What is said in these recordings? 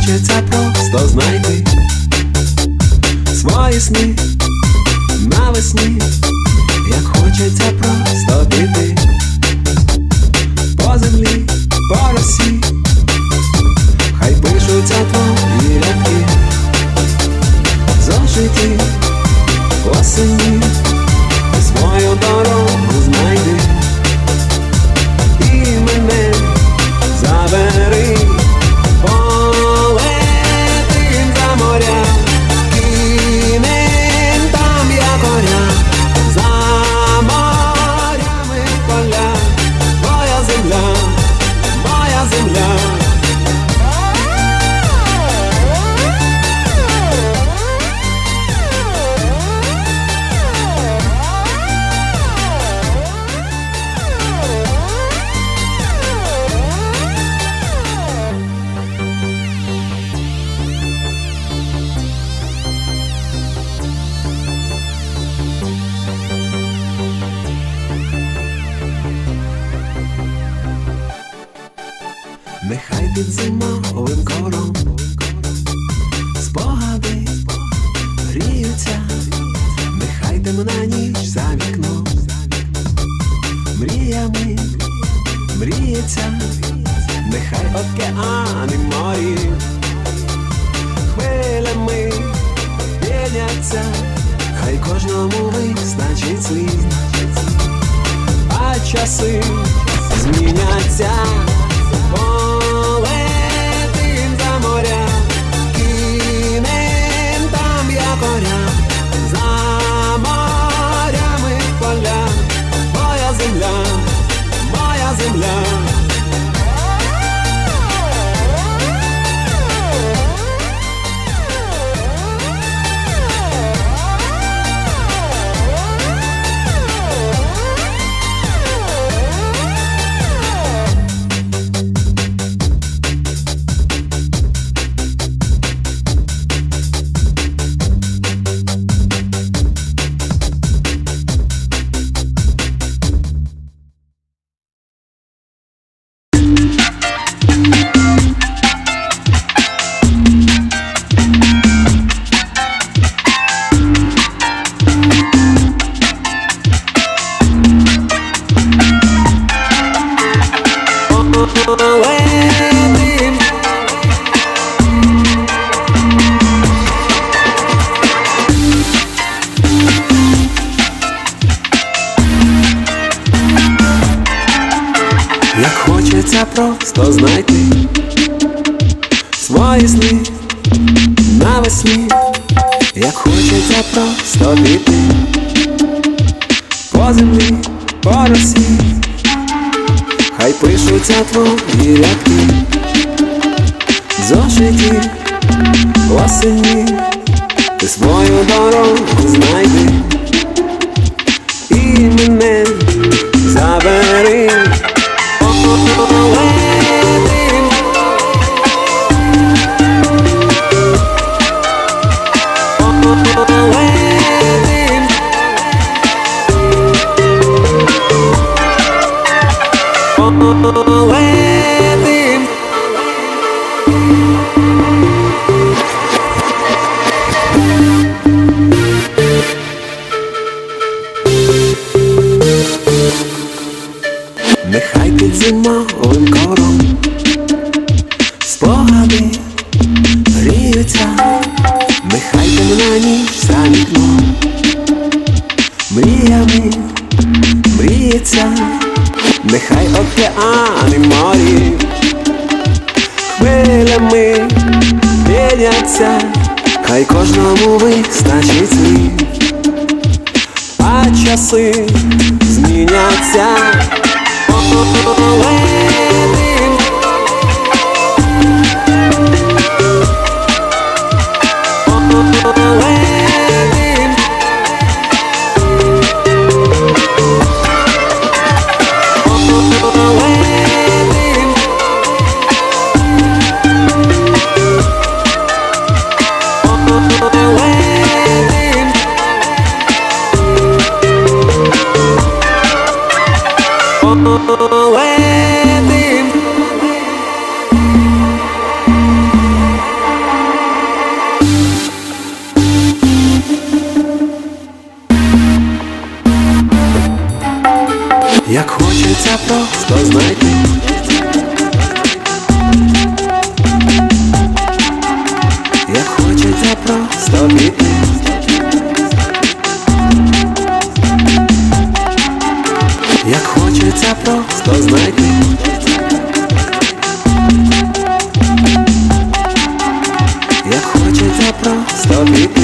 хочеться просто знайти свої сни навесні, як хочеться просто піти по землі, по росі, хай пишуться твої рядки в зошиті осені, свою дорогу знайди і мене забери. Полетим за моря, кинем там якоря, за морями поля, моя земля, моя земля. Нехай під зимовим ковром спогади гріються, нехай темна ніч за вікном мріями мріється, нехай океани морі хвилями п'яняться, хай кожному вистачить слів, а часи зміняться. Полетим за моря, кинем там якоря, за морями поля, моя земля, моя земля. Як хочеться просто знайти свої сни навесні, як хочеться просто піти по землі, по росі, хай пишуться твої рядки в зошиті осені, ти свою дорогу знайди і мене забери. Нехай під зимовим ковром спогади гріються, нехай темна ніч за вікном мріями мріється, нехай океани морі хвилями п'яняться, хай кожному вистачить слів, а часи зміняться. Полетим, полетим, полетим, полетим. просто знайти. Як хочеться просто піти. Як хочеться просто знайти. Як хочеться просто піти.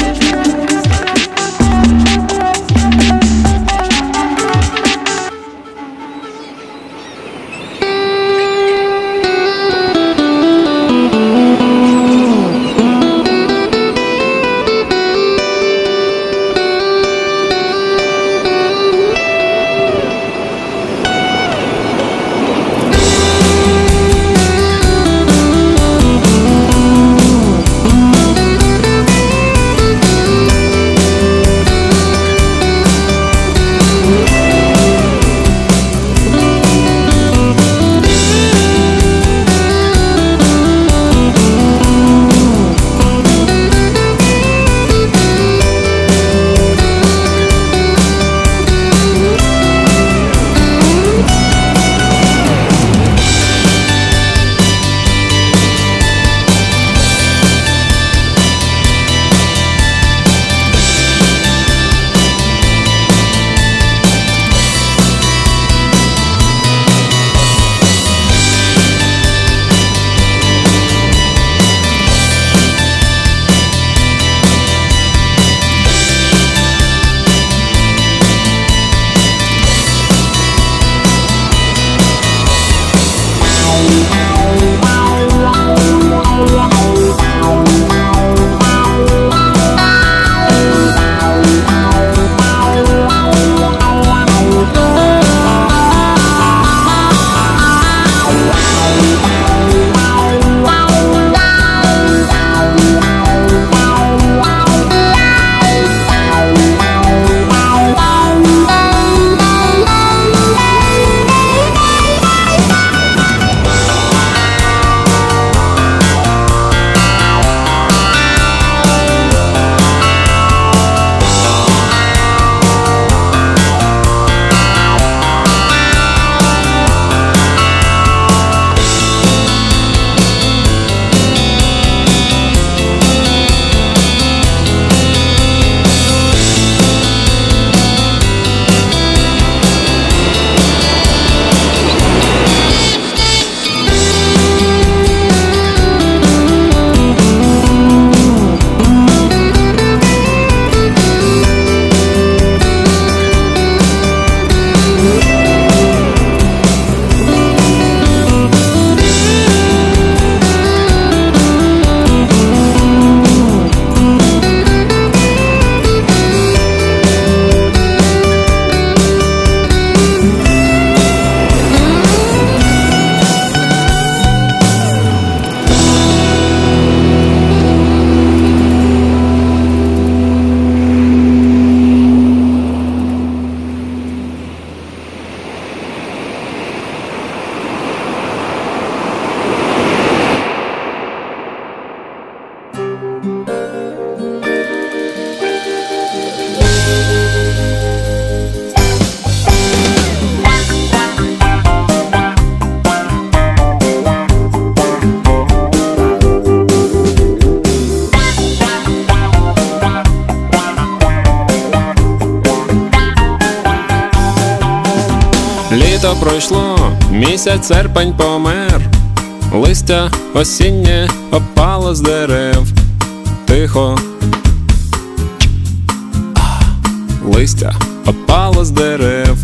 Літо пройшло, місяць серпень помер, листя осіннє опало з дерев. Тихо, листя опало з дерев.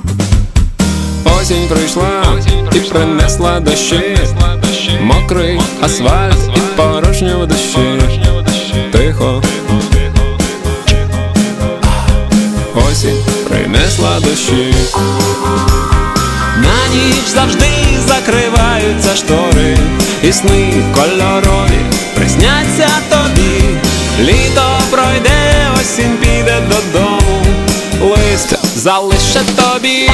Осінь прийшла і принесла дощі, мокрий асфальт і порожньо в душі. Тихо, осінь принесла дощі. На ніч завжди закриваються штори, і сни кольорові присняться тобі. Літо пройде, осінь піде додому, листя залише тобі.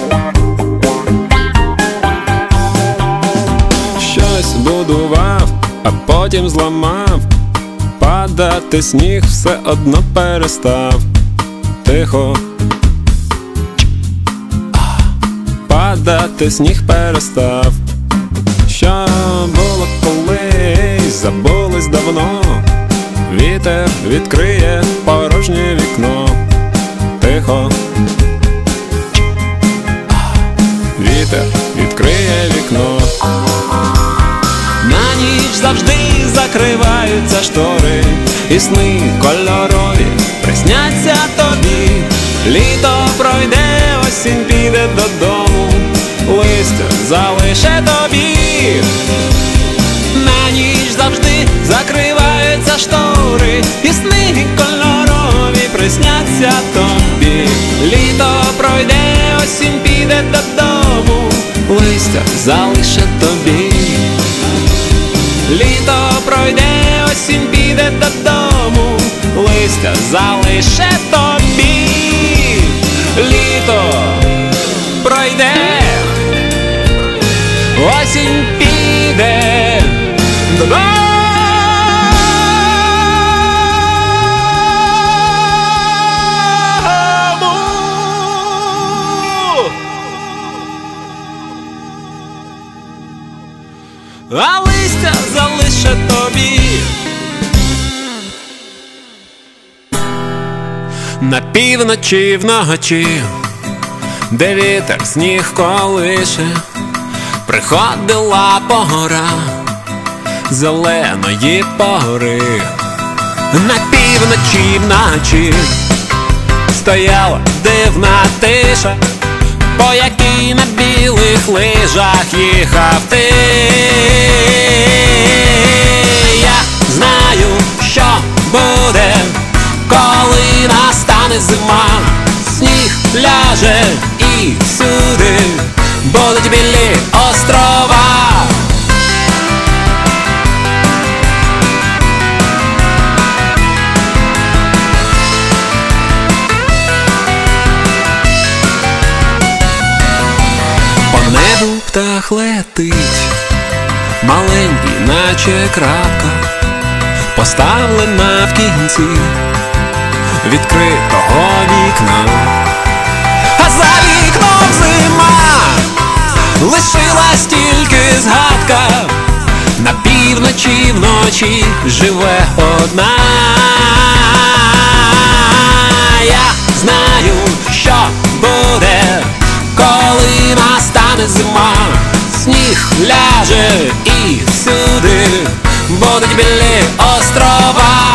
Щось будував потім зламав. Падати сніг все одно перестав. Тихо. Падати сніг перестав. Що було колись, забулось давно. Вітер відкриє порожнє вікно. Тихо. Вітер відкриє вікно. На ніч завжди закриваються штори, і сни кольорові присняться тобі. Літо пройде, осінь піде додому, листя залише тобі. На ніч завжди закриваються штори, і сни кольорові присняться тобі. Літо пройде, осінь піде додому, листя залише тобі. Літо пройде, осінь піде додому, листя залише тобі. Літо пройде, осінь піде додому. А листя залише тобі. На півночі вночі, де вітер сніг колише, приходила пора зеленої пори. На півночі вночі стояла дивна тиша, по якій на білих лижах їхав ти. Я знаю, що буде, коли настане зима. Сніг ляже і всюди будуть білі острова. Небу птах летить, маленький, наче крапка, поставлена в кінці відкритого вікна. А за вікном зима, лишилась тільки згадка. На півночі вночі живе одна. Я знаю, що буде, коли настане зима. Сніг ляже і всюди будуть білі острова.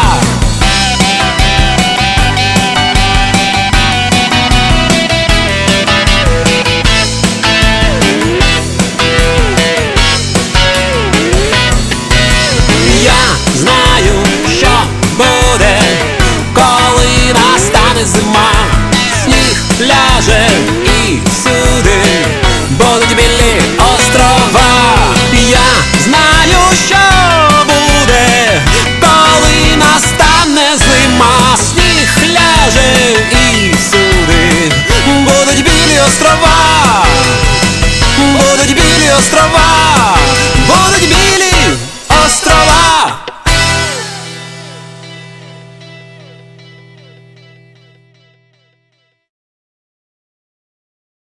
Я знаю, що буде, коли настане зима. Сніг ляже і всюди будуть білі острова. Я знаю, що буде, коли настане зима. Сніг ляже і всюди будуть білі острова. Будуть білі острова.